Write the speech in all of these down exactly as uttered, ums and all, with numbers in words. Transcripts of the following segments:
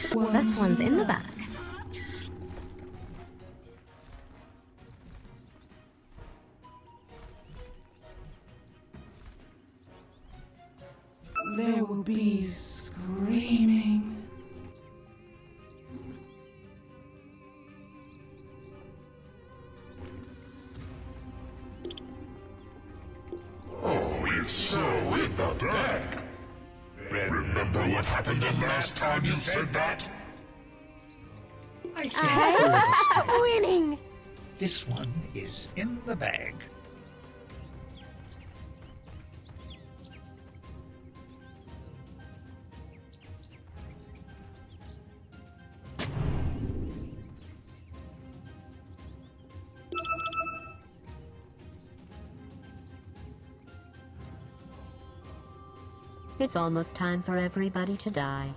This one's in the back. There will be screaming. Oh, it's so in the bag. Remember what happened the last time you said that? I think I'm Winning! This one is in the bag. It's almost time for everybody to die.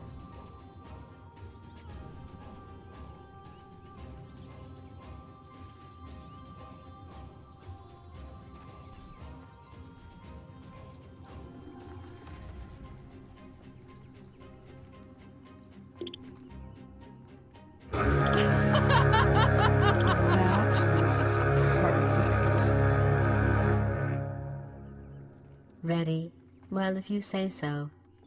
That was perfect. Ready? Well, if you say so.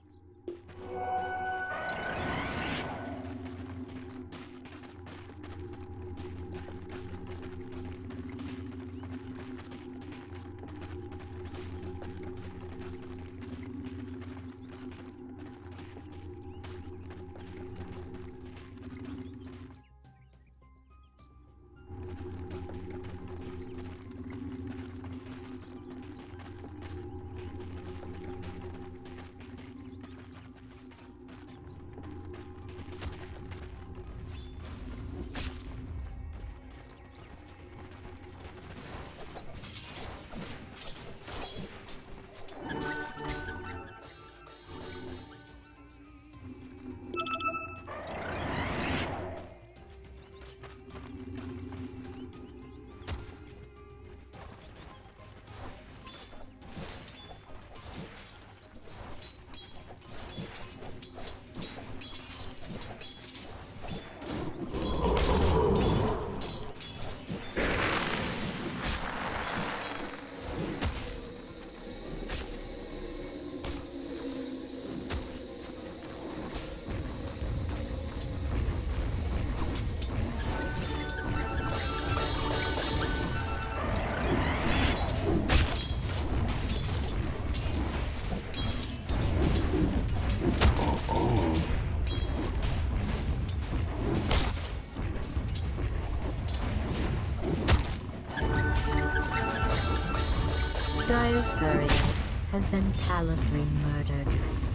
Diospurian has been callously murdered.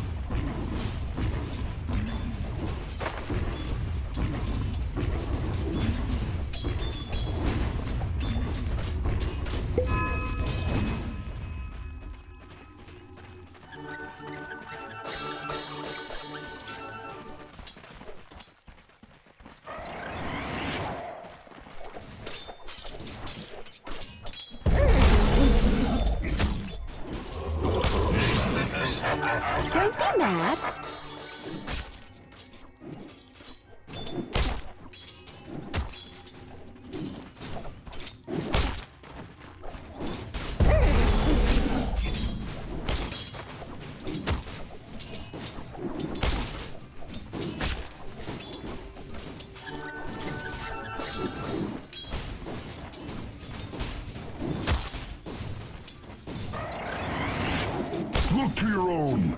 Don't be mad. Look to your own.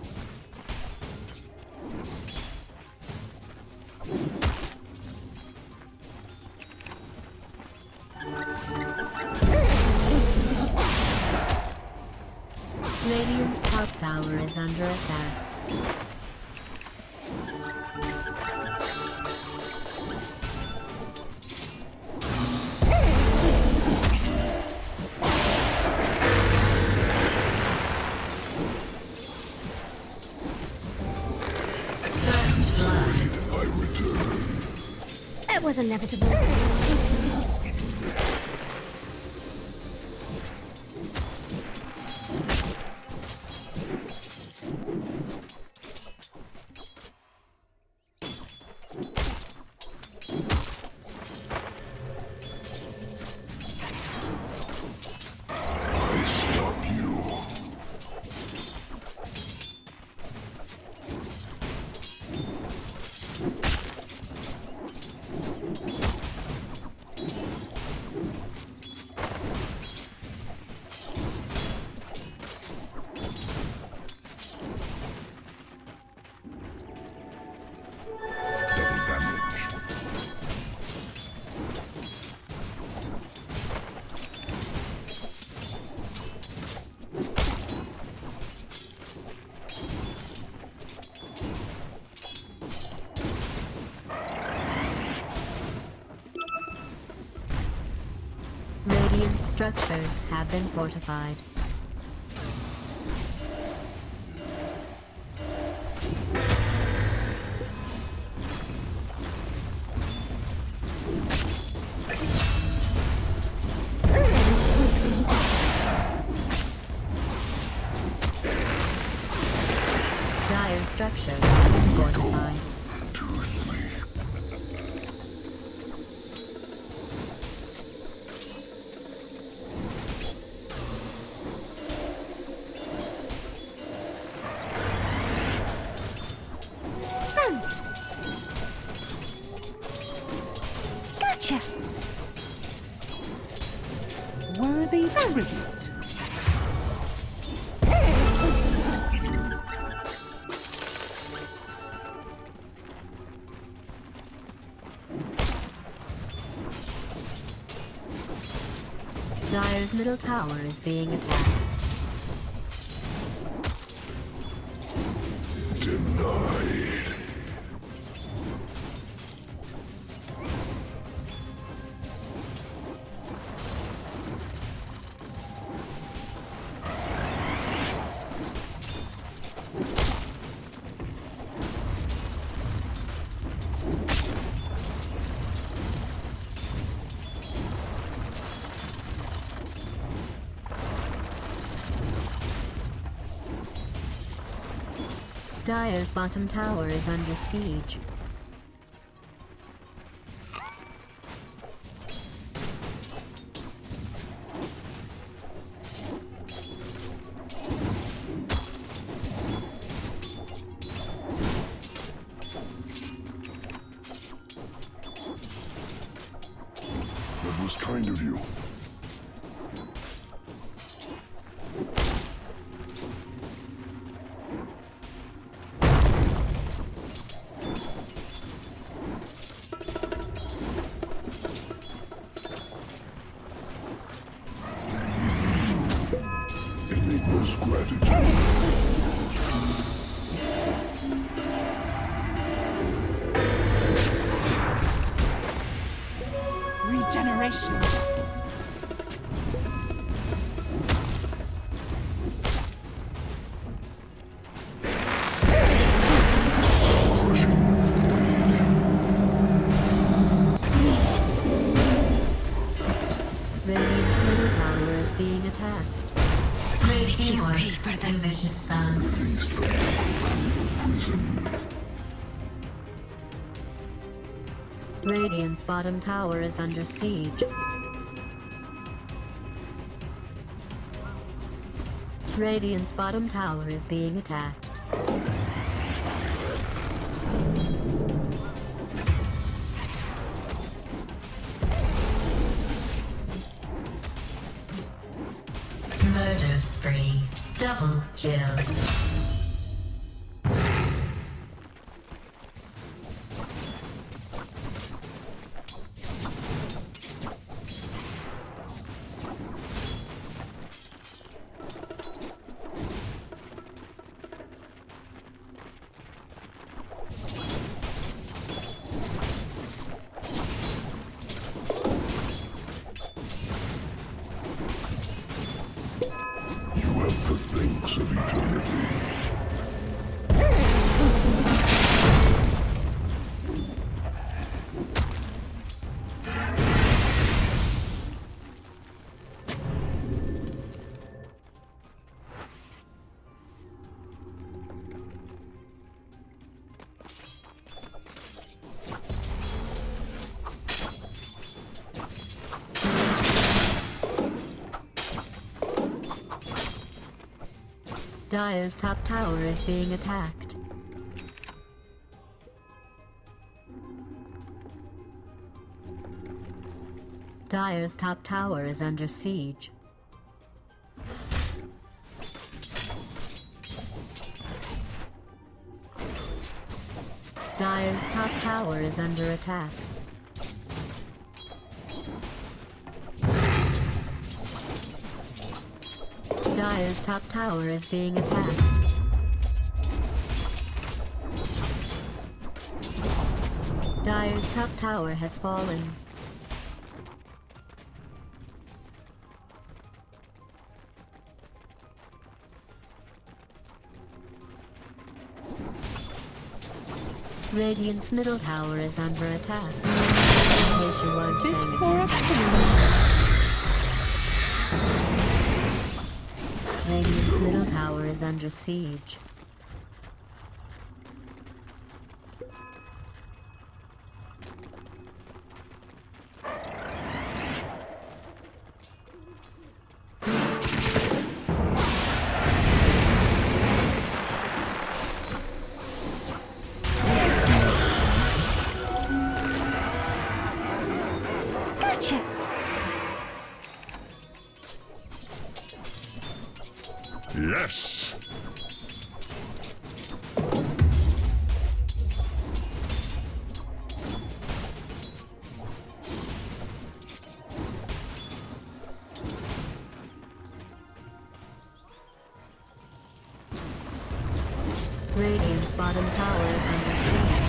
Radiant's top tower is under attack. It was inevitable. Radiant structures have been fortified. Dire structures have been fortified. To sleep. Gotcha! Worthy tribute. Dire's middle tower is being attacked. Denied. Dire's bottom tower is under siege. That was kind of you. Enigma's gratitude. Regeneration. Radiant's middle tower is being attacked. Great teamwork for the vicious thugs. Released from prison. Radiant's bottom tower is under siege. Radiant's bottom tower is being attacked. Murder spree. Double kill. You have the things of eternity. Dire's top tower is being attacked. Dire's top tower is under siege. Dire's top tower is under attack. Dire's top tower is being attacked. Dire's top tower has fallen. Radiant's middle tower is under attack. In case you weren't Fit paying for a attention. queen. Radiant's middle tower is under siege. Yes! Radiant's bottom tower is under siege.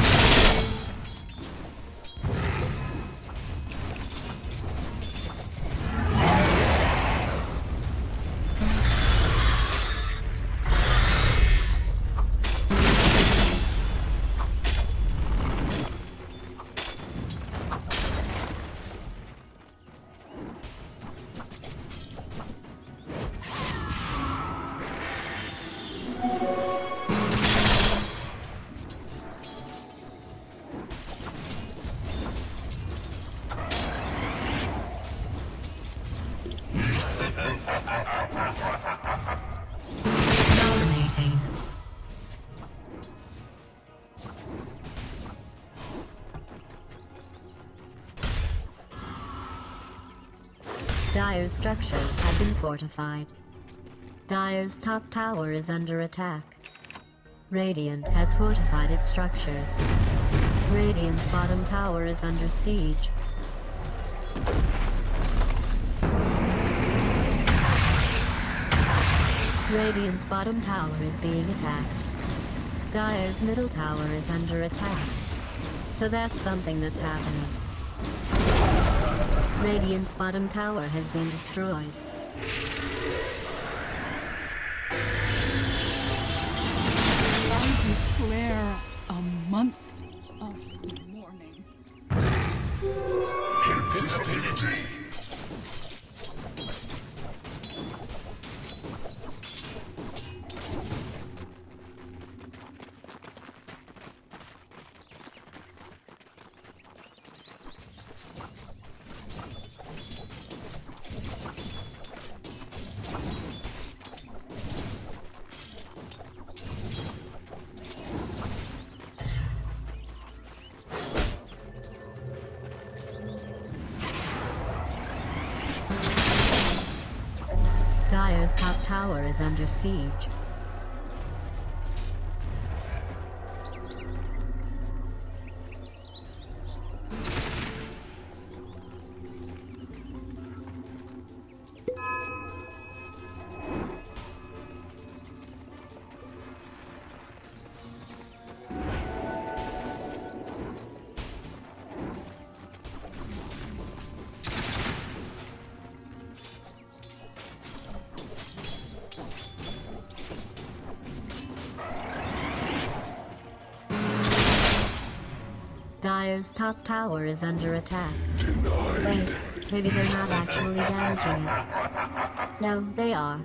Dominating. Dire's structures have been fortified. Dire's top tower is under attack. Radiant has fortified its structures. Radiant's bottom tower is under siege. Radiant's bottom tower is being attacked. Dire's middle tower is under attack. So that's something that's happening. Radiant's bottom tower has been destroyed. I declare a month of mourning. Invisibility! Dire's top tower is under siege. Dire's top tower is under attack. Wait, maybe they're not actually damaging it. No, they are.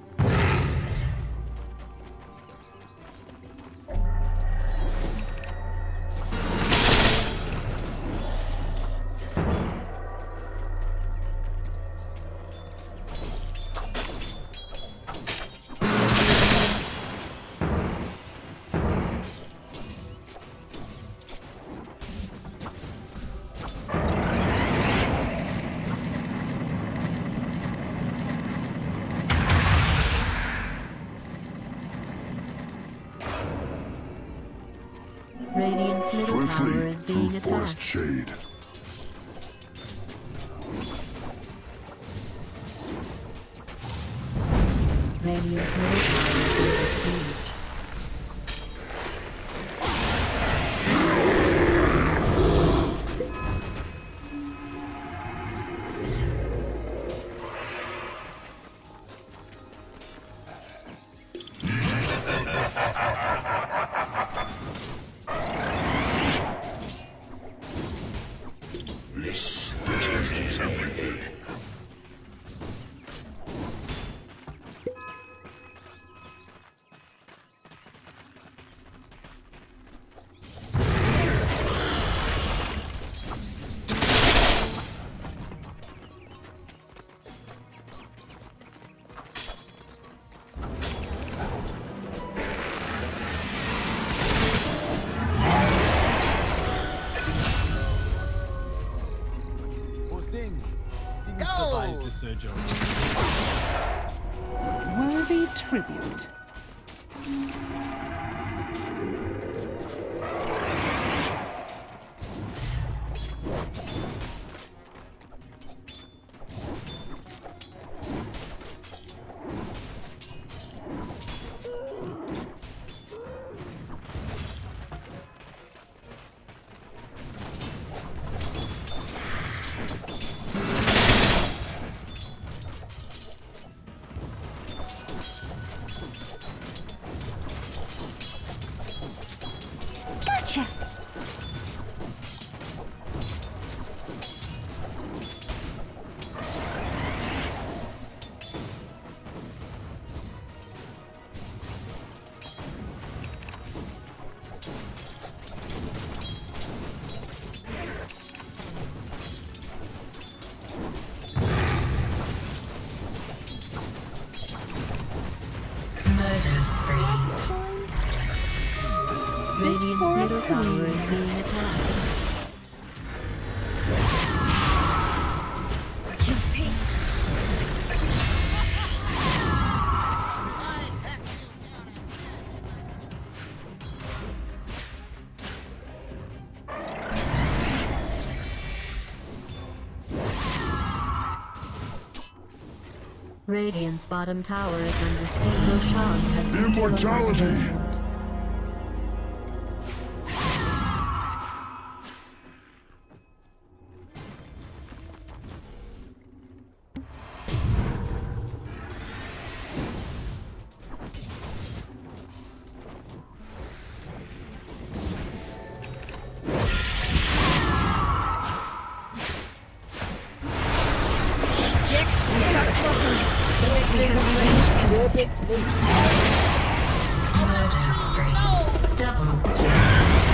Radiant's middle tower is being attacked. Shade. Radiant's middle tower is under siege. message over. Worthy tribute. Gotcha! Murder spree. Radiant's for a middle tower queen. is being attacked. Radiant's bottom tower is under siege. Roshan has been killed by the Immortality. Radiant. Murder spree. Double kill.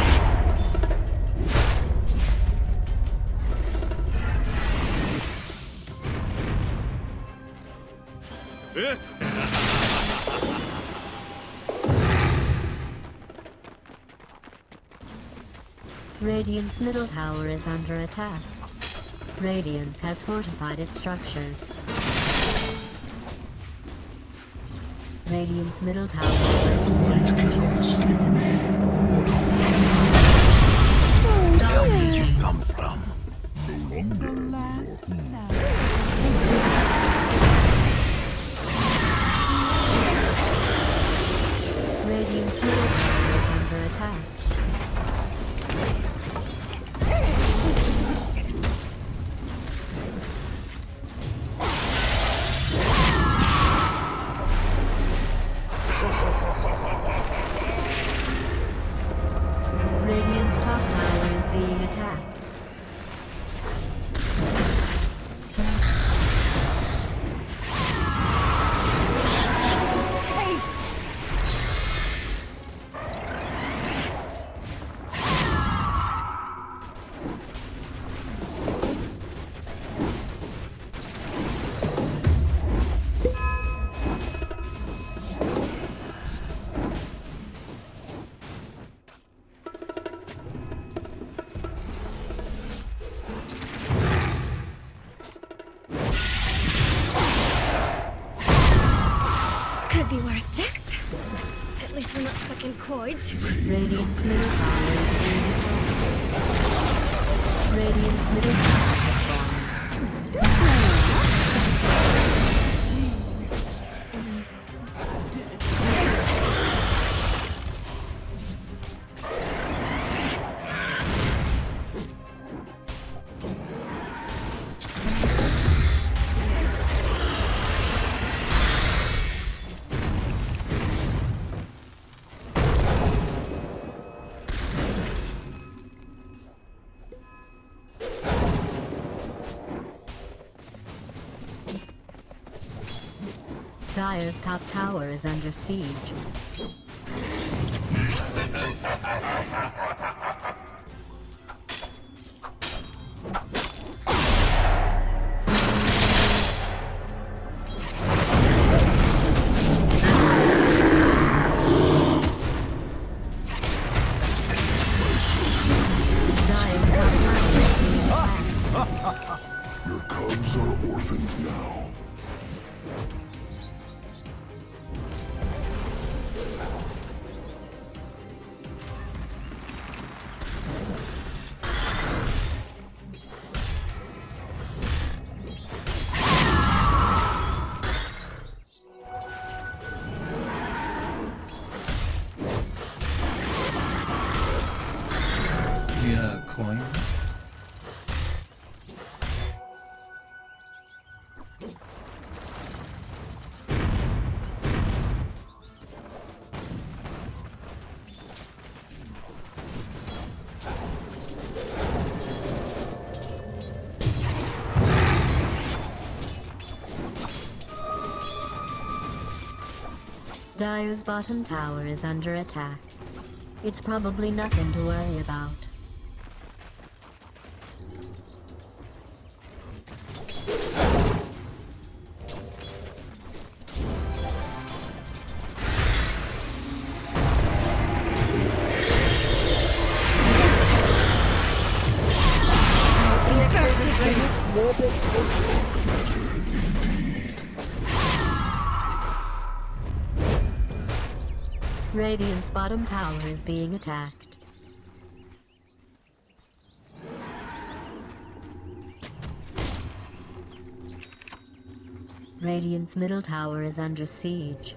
Radiant's middle tower is under attack. Radiant has fortified its structures. Radiant's middle tower is under siege. Where did you come from? The last sound. Radiant's middle tower is under attack. Radiant's top tower is being attacked. Haste! Could be worse, Jax. At least we're not stuck in Coige. Radiant's middle tower is being attacked. Radiant's middle tower has fallen. Dire's top tower is under siege. Dire's top tower is being attacked. Your cubs are orphans now. Yeah, coin. Dire's bottom tower is under attack. It's probably nothing to worry about. Radiant's bottom tower is being attacked. Radiant's middle tower is under siege.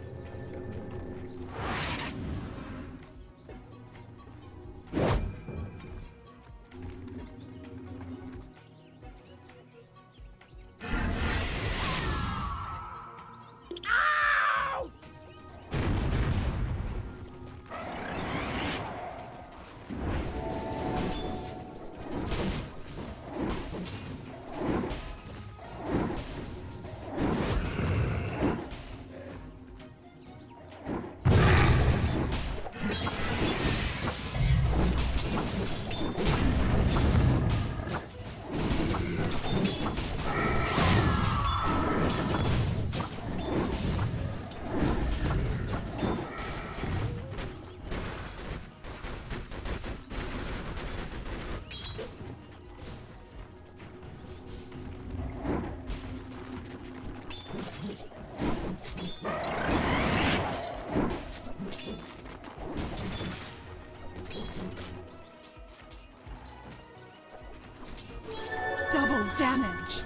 Double damage.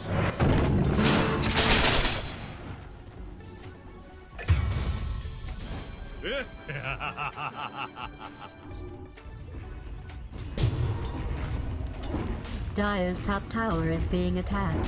Dire's top tower is being attacked.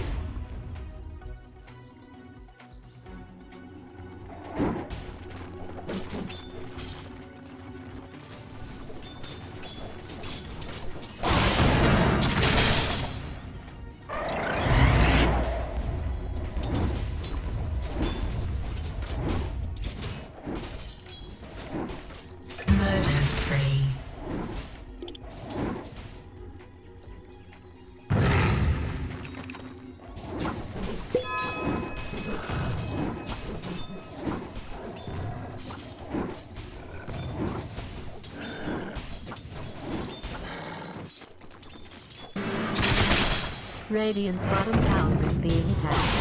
Murder spree. Radiant's bottom tower is being attacked.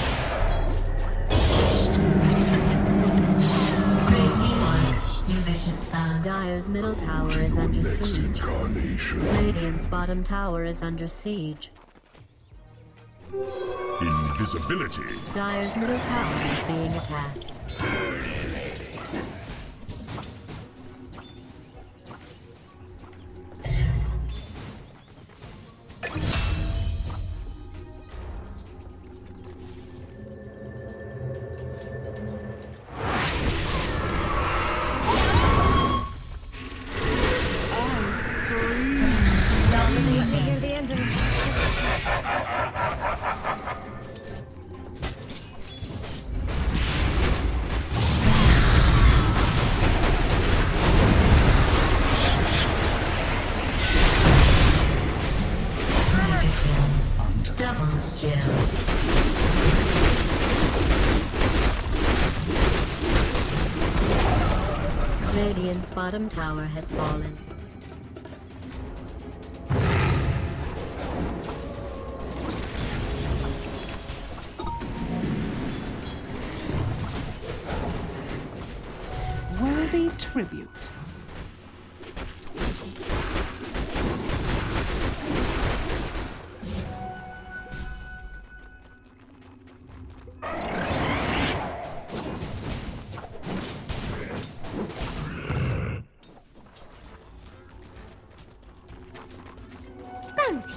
Great demon, you vicious thugs. Dire's middle tower is under Next siege. incarnation. Radiant's bottom tower is under siege. Invisibility. Dire's middle tower is being attacked. Near the end of it. Double kill. Radiant's bottom tower has fallen. tribute. Bounty.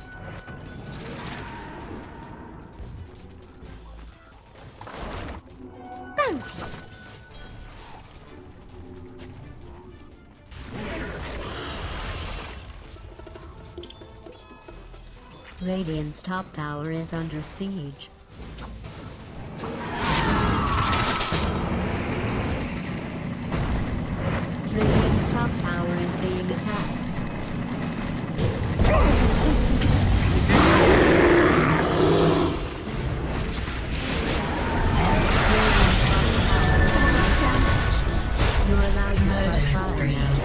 Bounty. Radiant's top tower is under siege. Radiant's top tower is being attacked. You're allowed to start firing now.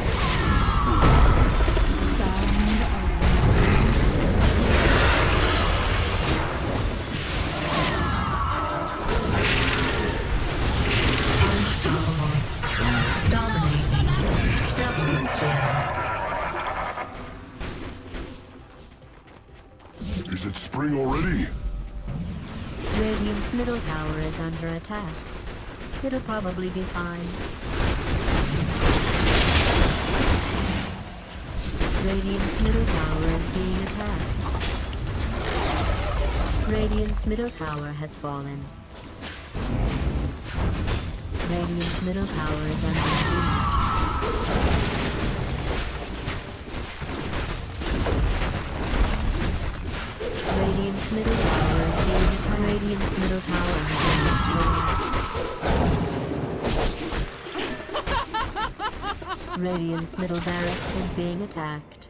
Is it spring already? Radiant's middle tower is under attack. It'll probably be fine. Radiant's middle tower is being attacked. Radiant's middle tower has fallen. Radiant's middle tower is under siege. Radiant's middle tower is being attacked. Radiant's middle tower has been destroyed. Radiant's middle barracks is being attacked.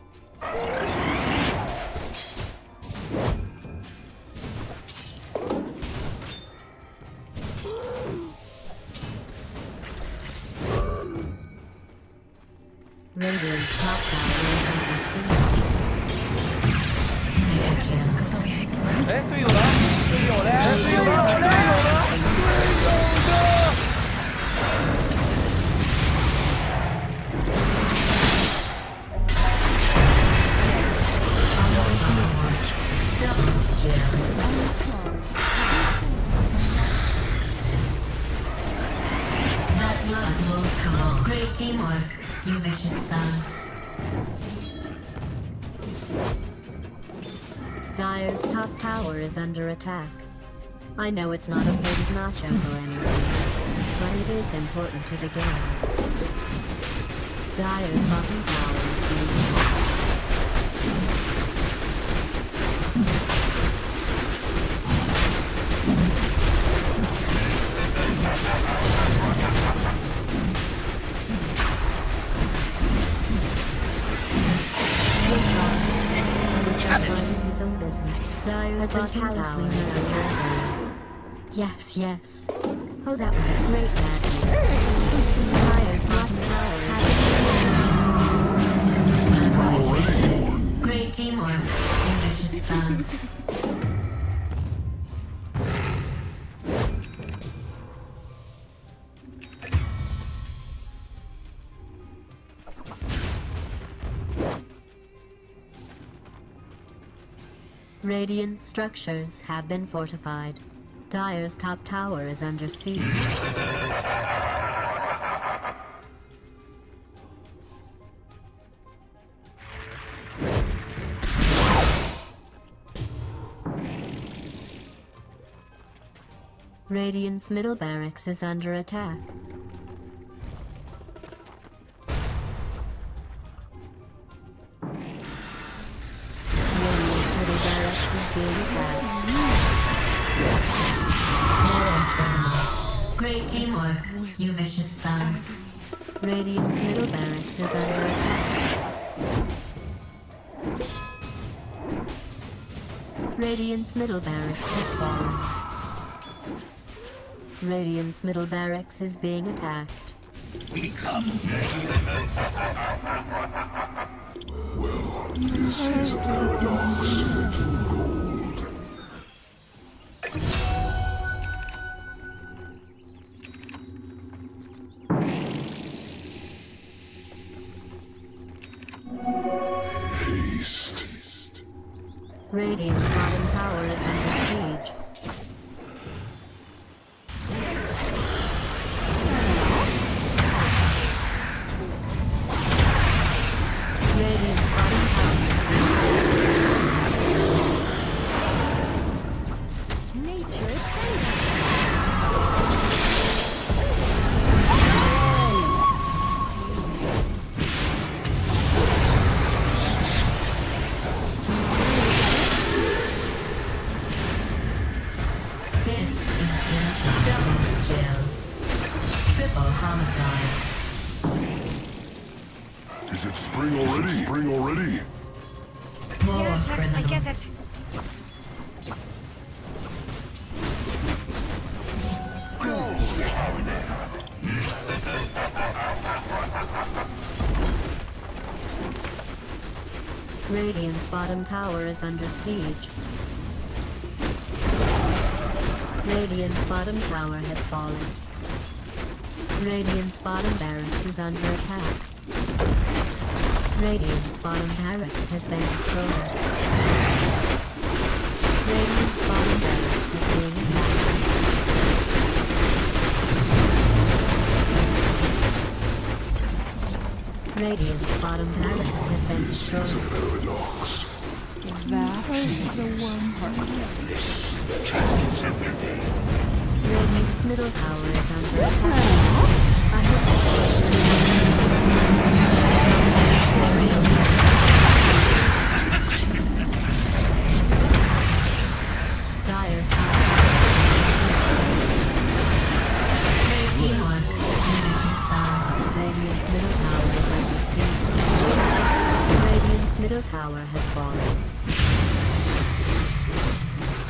Radiant's top tower is under siege. 哎，队友呢？队友嘞？队友呢？队友呢？队友呢？ That blood won't come on. Great teamwork, you vicious thugs. Dire's top tower is under attack. I know it's not a plate of nachos or anything, but it is important to the game. Dire's bottom tower is being attacked. His own business. Dire's bottom tower is under attack. Yes, yes. Oh, that was a great bad news. Dire's bottom tower is Great teamwork, you vicious thugs. Radiant structures have been fortified. Dire's top tower is under siege. Radiant's middle barracks is under attack. Radiant's middle barracks is being attacked. Great teamwork, you vicious thugs. Radiant's middle barracks is under attack. Radiant's middle barracks has fallen. Radiant's middle barracks is being attacked. Well, this is a paradox. feast. Radiant's bottom tower is under siege. Radiant's bottom tower is under Nature attends. This is just double kill. Triple homicide. Is it spring already? Is it spring already? More Yeah, Jax, I criminal. get it. Radiant's bottom tower is under siege. Radiant's bottom tower has fallen. Radiant's bottom barracks is under attack. Radiant's bottom barracks has been destroyed. Radiant's bottom barracks is being attacked. Radiant's bottom barracks has been destroyed. Paradox. That is the one part. Radiant's middle tower is under attack. I hope Dire's tower. Teamwork. Division stars. Radiant's middle tower is under siege. Radiant's middle tower has fallen.